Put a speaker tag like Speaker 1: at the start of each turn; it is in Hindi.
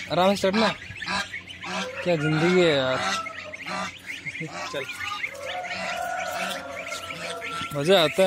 Speaker 1: आराम से चढ़ना। क्या जिंदगी है यार। चल मजा आता है।